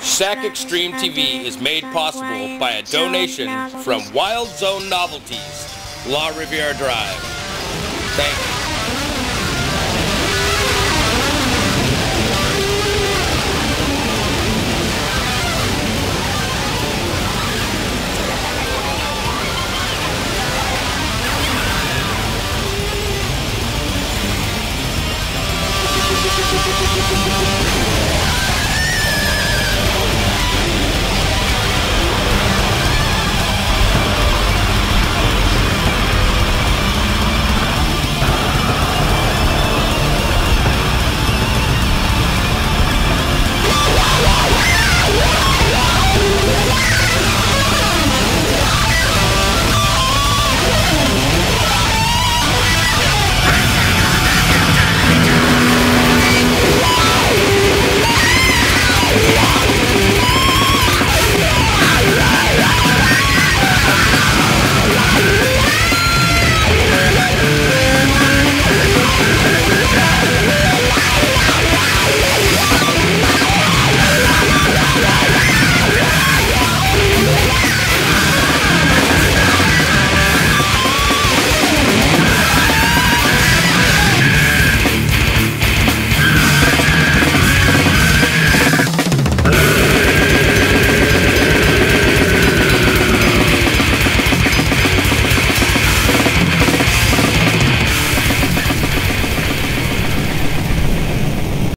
SAC Extreme TV is made possible by a donation from Wild Zone Novelties, La Riviere Drive. Thank you.